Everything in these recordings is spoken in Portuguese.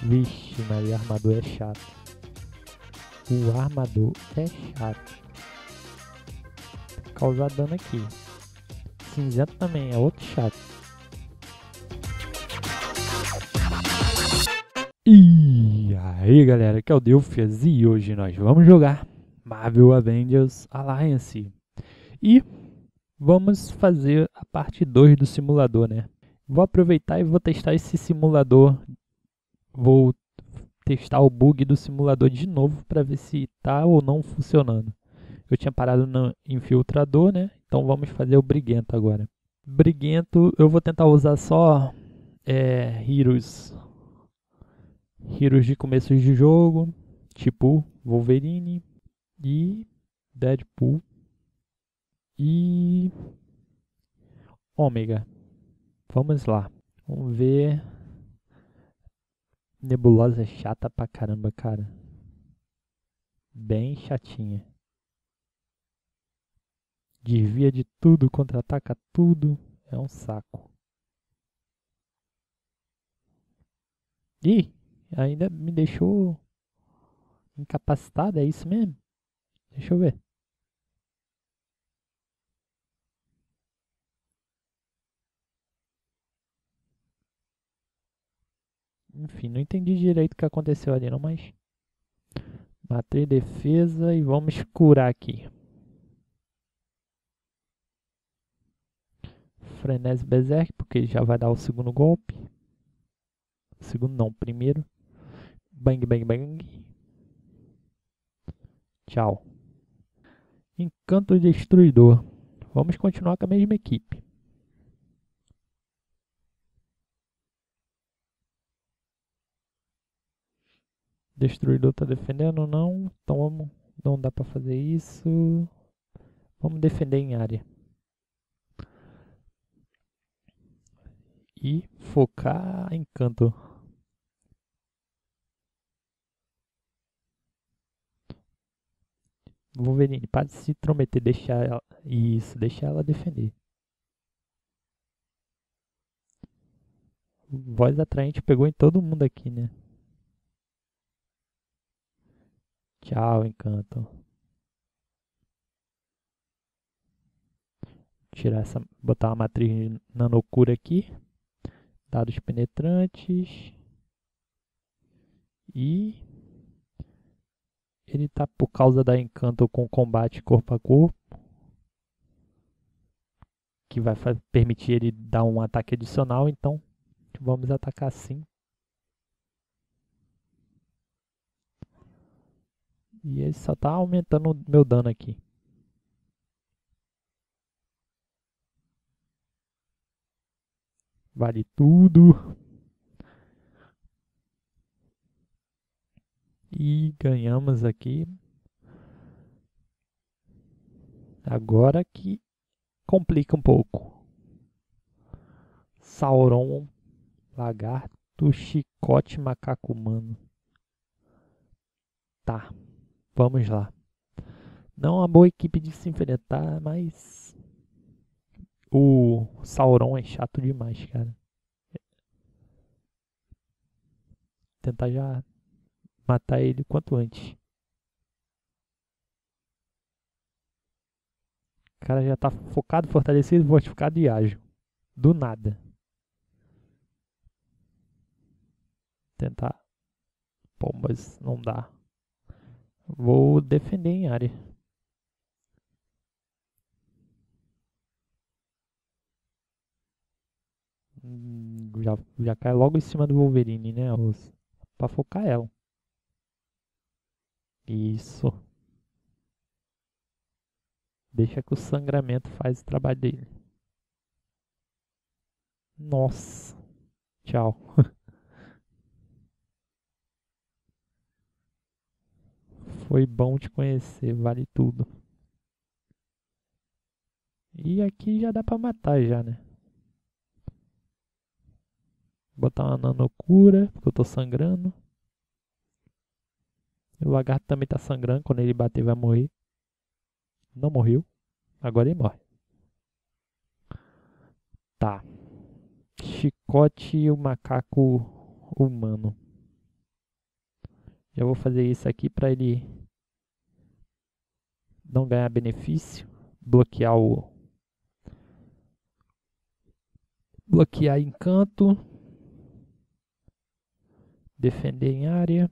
Vixe, Maria, armador é chato. O armador é chato. Causar dano aqui. Cinzento também é outro chato. E aí galera, aqui é o Delfias e hoje nós vamos jogar Marvel Avengers Alliance. E vamos fazer a parte 2 do simulador, né? Vou aproveitar e vou testar esse simulador. Vou testar o bug do simulador de novo para ver se tá ou não funcionando. Eu tinha parado no infiltrador, né? Então vamos fazer o briguento agora. Briguento, eu vou tentar usar só heroes de começo de jogo, tipo Wolverine e Deadpool e Ômega. Vamos lá. Vamos ver. Nebulosa é chata pra caramba, cara. Bem chatinha. Desvia de tudo, contra-ataca tudo. É um saco. Ih, ainda me deixou incapacitado, é isso mesmo? Deixa eu ver. Enfim, não entendi direito o que aconteceu ali não, mas... Matei defesa e vamos curar aqui. Frenesi Berserk, porque ele já vai dar o segundo golpe. Segundo não, primeiro. Bang, bang, bang. Tchau. Encanto Destruidor. Vamos continuar com a mesma equipe. Destruidor tá defendendo ou não? Então vamos, não dá pra fazer isso. Vamos defender em área. E focar em canto. Wolverine, para de se intrometer, deixa ela, isso, deixa ela defender. Voz atraente pegou em todo mundo aqui, né? Tchau, encanto. Tirar essa, botar uma matriz nanocura aqui. Dados penetrantes. E ele tá por causa da encanto com combate corpo a corpo, que vai permitir ele dar um ataque adicional, então vamos atacar sim. E ele só tá aumentando o meu dano aqui. Vale tudo. E ganhamos aqui. Agora que complica um pouco. Sauron, lagarto, chicote, macaco humano. Tá, vamos lá. Não é uma boa equipe de se enfrentar, mas o Sauron é chato demais, cara. Tentar já matar ele o quanto antes. O cara já tá focado, fortalecido, fortificado e ágil. Do nada. Tentar. Pô, mas não dá. Vou defender em área. Já cai logo em cima do Wolverine, né? Pra focar ela. Isso. Deixa que o sangramento faz o trabalho dele. Nossa. Tchau. Foi bom te conhecer, vale tudo. E aqui já dá pra matar já, né? Botar uma nanocura, porque eu tô sangrando. O lagarto também tá sangrando, quando ele bater vai morrer. Não morreu, agora ele morre. Tá. Chicote e o macaco humano. Já vou fazer isso aqui para ele não ganhar benefício. Bloquear encanto. Defender em área.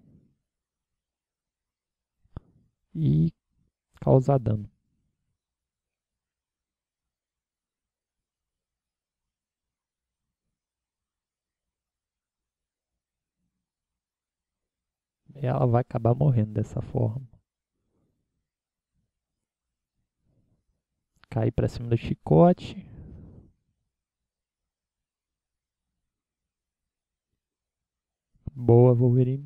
E causar dano. E ela vai acabar morrendo dessa forma. Cair pra cima do chicote. Boa, Wolverine.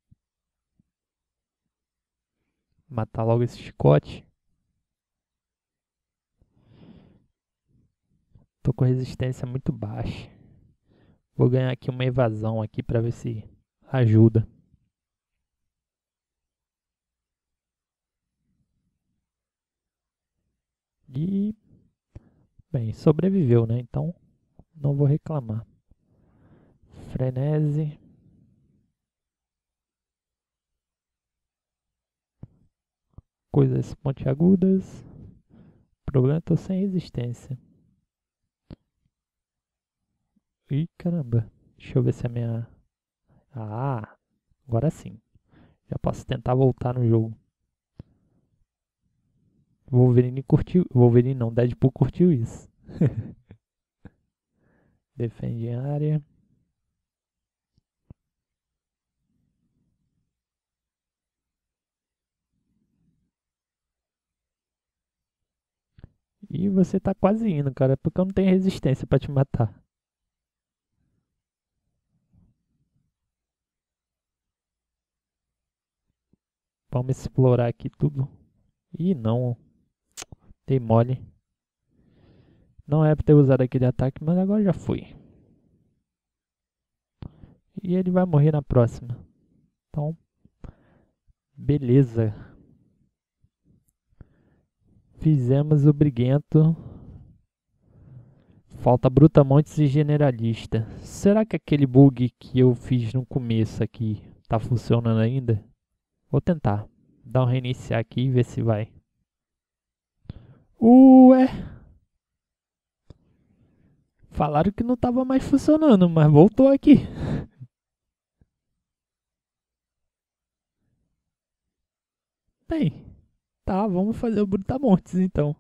Matar logo esse chicote. Tô com resistência muito baixa. Vou ganhar aqui uma evasão aqui pra ver se ajuda. E, bem, sobreviveu, né? Então, não vou reclamar. Frenesi. Coisas pontiagudas. Problema, tô sem resistência. Ih, caramba. Deixa eu ver se a minha... Ah, agora sim. Já posso tentar voltar no jogo. Wolverine curtiu... Wolverine não, Deadpool curtiu isso. Defende em área. E você tá quase indo, cara, porque eu não tenho resistência pra te matar. Vamos explorar aqui tudo. Ih, não. Dei mole. Não é pra ter usado aquele ataque, mas agora já foi. E ele vai morrer na próxima. Então, beleza. Fizemos o briguento. Falta Brutamontes e Generalista. Será que aquele bug que eu fiz no começo aqui tá funcionando ainda? Vou tentar. Dar um reiniciar aqui e ver se vai. Ué! Falaram que não tava mais funcionando, mas voltou aqui. Bem, tá, vamos fazer o Brutamontes então.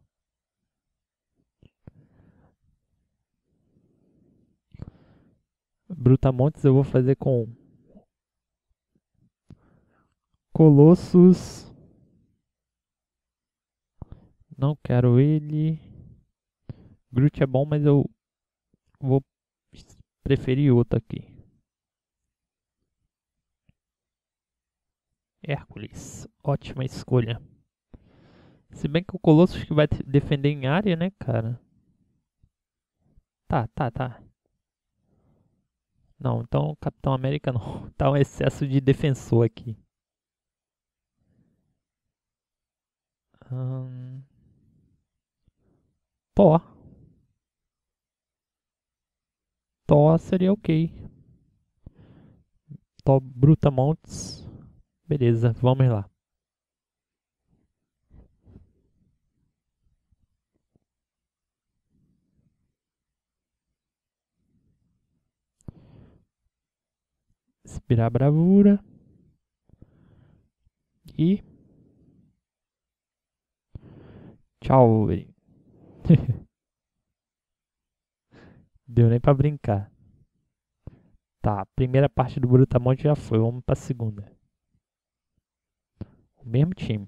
Brutamontes eu vou fazer com Colossus. Não quero ele. Groot é bom, mas eu vou preferir outro aqui. Hércules. Ótima escolha. Se bem que o Colossus que vai defender em área, né, cara? Tá. Não, então Capitão América não. Tá um excesso de defensor aqui. Hum, Thor. Thor seria ok. Thor Brutamontes. Beleza, vamos lá. Inspirar bravura. E tchau, Wolverine. Deu nem pra brincar. Tá, a primeira parte do Brutamonte já foi. Vamos pra segunda. O mesmo time.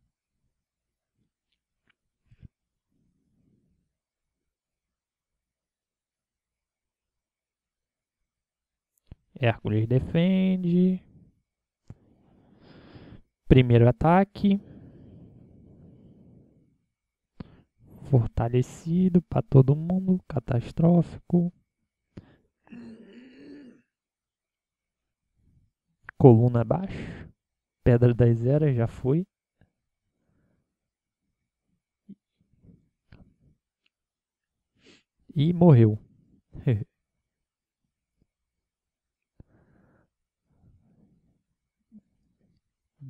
Hércules defende. Primeiro ataque. Fortalecido pra todo mundo. Catastrófico. Coluna abaixo. Pedra das Eras já foi. E morreu.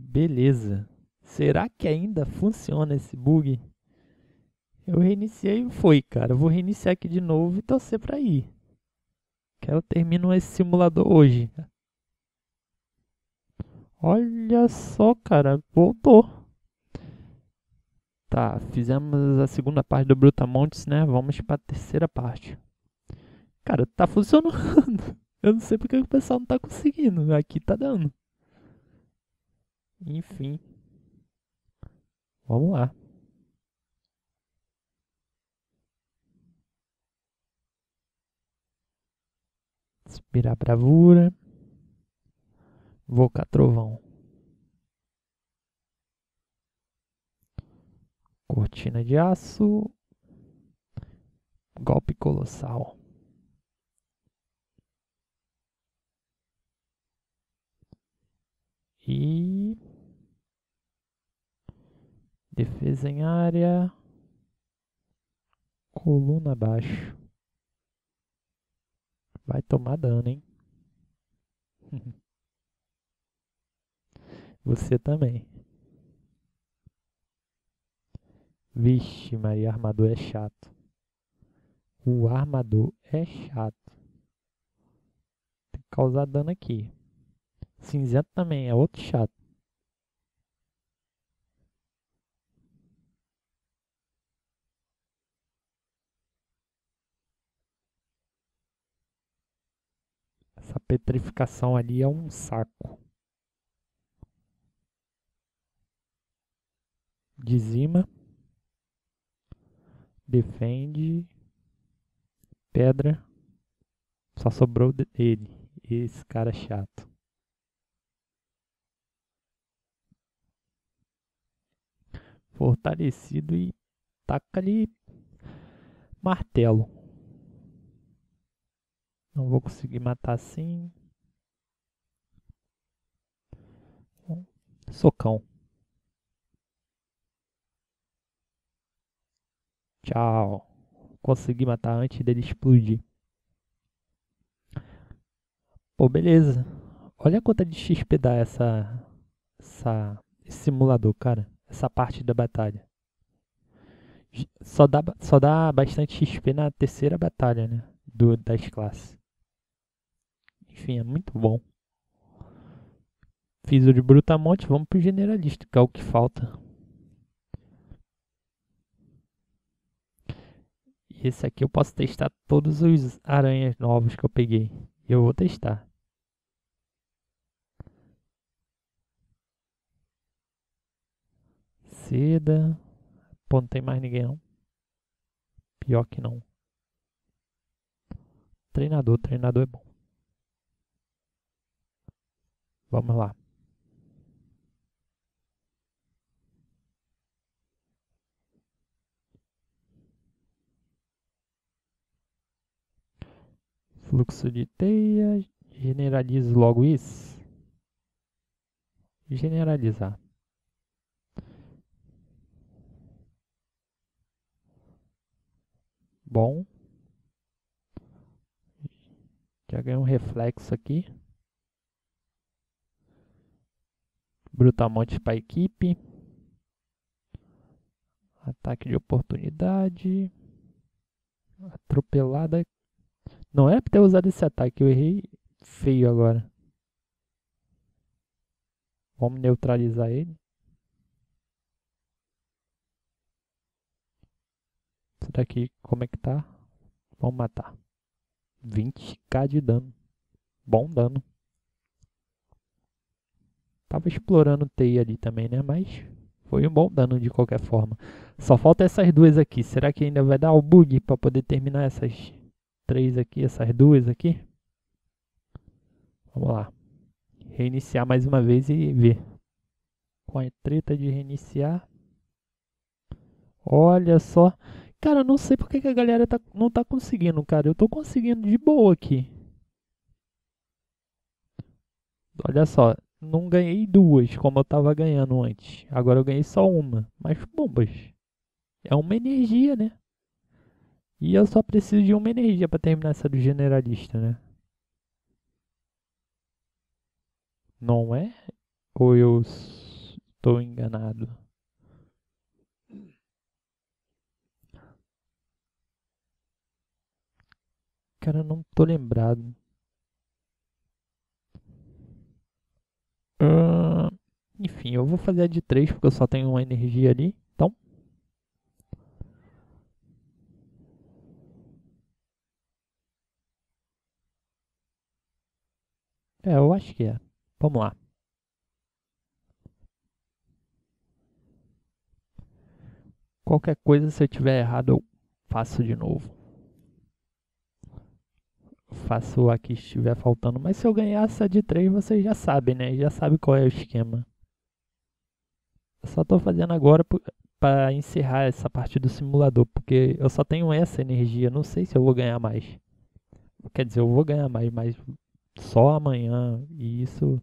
Beleza. Será que ainda funciona esse bug? Eu reiniciei e foi, cara. Eu vou reiniciar aqui de novo e torcer pra ir. Que eu termino esse simulador hoje. Olha só, cara. Voltou. Tá, fizemos a segunda parte do Brutamontes, né? Vamos pra terceira parte. Cara, tá funcionando. Eu não sei porque o pessoal não tá conseguindo. Aqui tá dando. Enfim. Vamos lá. Inspirar bravura. Invocar trovão. Cortina de aço. Golpe colossal. E defesa em área. Coluna abaixo. Vai tomar dano, hein? Você também. Vixe, Maria, armador é chato. O armador é chato. Tem que causar dano aqui. Cinzento também é outro chato. Essa petrificação ali é um saco. Dizima. Defende. Pedra. Só sobrou ele. Esse cara é chato. Fortalecido e taca ali martelo. Não vou conseguir matar assim. Socão. Tchau. Consegui matar antes dele explodir. Pô, beleza. Olha quanta de XP dá esse simulador, cara. Essa parte da batalha. Só dá bastante XP na terceira batalha, né? Das classes. Enfim, é muito bom. Fiz o de Brutamonte, vamos pro generalista, que é o que falta. E esse aqui eu posso testar todos os aranhas novos que eu peguei. E eu vou testar. Seda. Pô, não tem mais ninguém não. Pior que não. Treinador é bom. Vamos lá. Fluxo de teia. Generalizo logo isso. Generalizar. Bom. Já ganhei um reflexo aqui. Brutamonte para equipe. Ataque de oportunidade. Atropelada. Não era pra ter usado esse ataque, eu errei feio agora. Vamos neutralizar ele. Isso daqui, como é que tá? Vamos matar. 20k de dano. Bom dano. Tava explorando TI ali também, né? Mas foi um bom dano de qualquer forma. Só falta essas duas aqui. Será que ainda vai dar o bug pra poder terminar essas três aqui, essas duas aqui? Vamos lá. Reiniciar mais uma vez e ver. Com a treta de reiniciar. Olha só. Cara, eu não sei porque que a galera não tá conseguindo, cara. Eu tô conseguindo de boa aqui. Olha só. Não ganhei duas, como eu tava ganhando antes. Agora eu ganhei só uma. Mas bombas. É uma energia, né? E eu só preciso de uma energia pra terminar essa do generalista, né? Não é? Ou eu estou enganado? Cara, não tô lembrado. Ah, enfim, eu vou fazer a de 3 porque eu só tenho uma energia ali. Então, eu acho que é. Vamos lá. Qualquer coisa, se eu tiver errado, eu faço de novo. Faço a que estiver faltando. Mas se eu ganhar essa de 3, vocês já sabem, né? Já sabem qual é o esquema. Eu só tô fazendo agora para encerrar essa parte do simulador, porque eu só tenho essa energia. Não sei se eu vou ganhar mais. Quer dizer, eu vou ganhar mais, mas só amanhã. E isso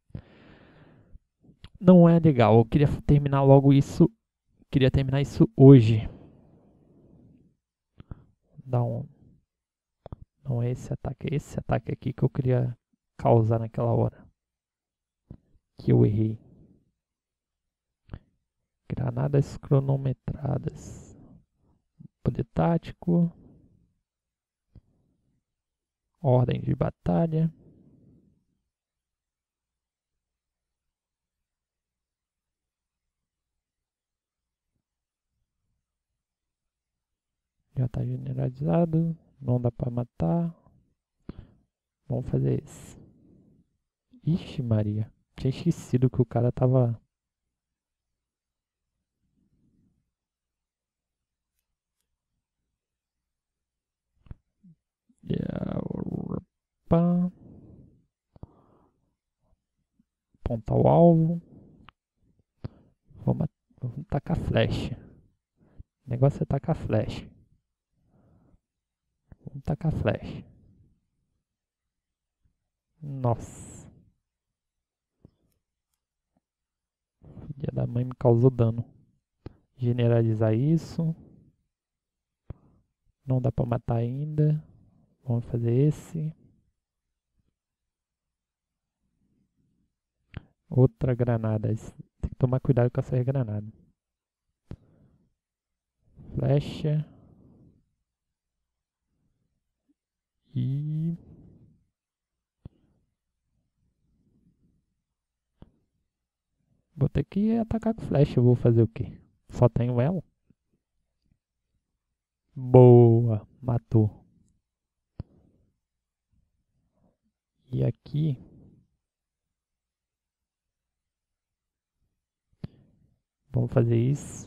não é legal. Eu queria terminar logo isso. Queria terminar isso hoje. Dá um. Não é esse ataque aqui que eu queria causar naquela hora. Que eu errei. Granadas cronometradas. Poder tático. Ordem de batalha. Já tá generalizado. Não dá pra matar. Vamos fazer esse. Ixi, Maria. Tinha esquecido que o cara tava. Pá. Apontar o alvo. Vamos, vamos tacar flecha. O negócio é tacar flecha. Vamos tacar flecha. Nossa. Filha da mãe me causou dano. Generalizar isso. Não dá pra matar ainda. Vamos fazer esse. Outra granada. Tem que tomar cuidado com essas granadas. Flecha. E... vou ter que atacar com flecha. Eu vou fazer o quê? Só tenho ela? Boa. Matou. E aqui... vamos fazer isso.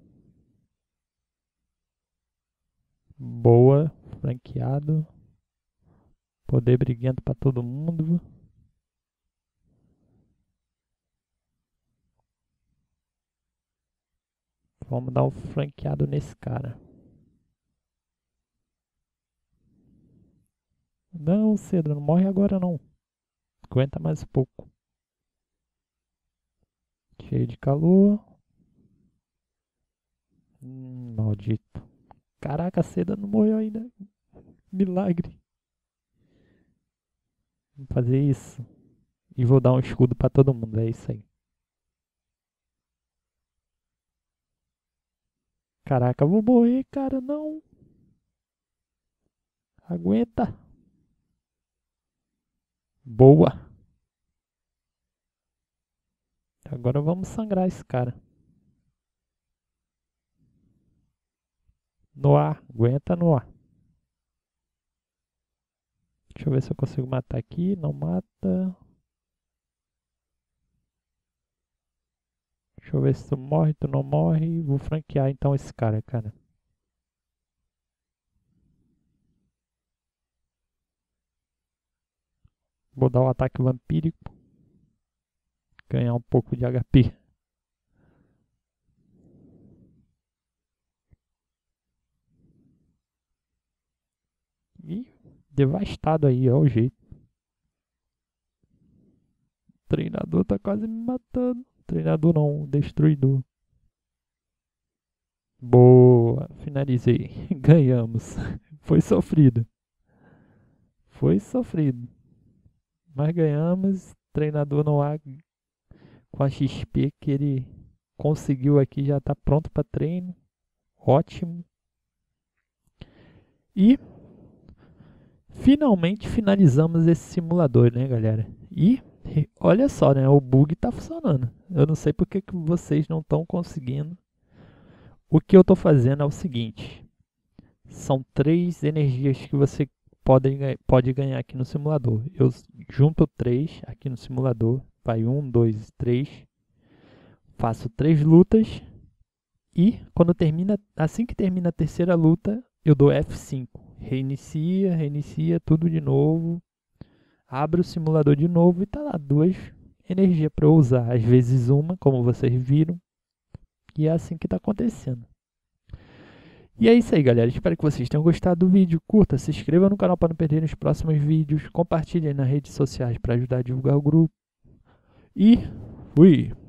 Boa. Franqueado. Poder briguento pra todo mundo. Vamos dar um franqueado nesse cara. Não, Cedro, não morre agora não. Aguenta mais um pouco. Cheio de calor. Maldito. Caraca, a Seda não morreu ainda. Milagre. Vou fazer isso. E vou dar um escudo pra todo mundo. É isso aí. Caraca, vou morrer, cara. Não. Aguenta. Boa. Agora vamos sangrar esse cara. No ar. Aguenta no ar. Deixa eu ver se eu consigo matar aqui. Não mata. Deixa eu ver se tu morre, tu não morre. Vou franquear então esse cara, cara. Vou dar um ataque vampírico. Ganhar um pouco de HP. E devastado aí, é o jeito. O treinador tá quase me matando. Treinador não, destruidor. Boa, finalizei. Ganhamos. Foi sofrido. Foi sofrido. Mas ganhamos. Treinador não há com a XP que ele conseguiu aqui, já está pronto para treino. Ótimo. E finalmente finalizamos esse simulador, né, galera? E olha só, né? O bug está funcionando. Eu não sei porque que vocês não estão conseguindo. O que eu estou fazendo é o seguinte. São 3 energias que você pode ganhar aqui no simulador. Eu junto 3 aqui no simulador. Vai 1, 2, 3. Faço 3 lutas. E quando assim que termina a terceira luta, eu dou F5. Reinicia tudo de novo. Abre o simulador de novo e tá lá 2 energias para eu usar. Às vezes uma, como vocês viram. E é assim que tá acontecendo. E é isso aí, galera. Espero que vocês tenham gostado do vídeo. Curta, se inscreva no canal para não perder os próximos vídeos. Compartilhe nas redes sociais para ajudar a divulgar o grupo. E fui!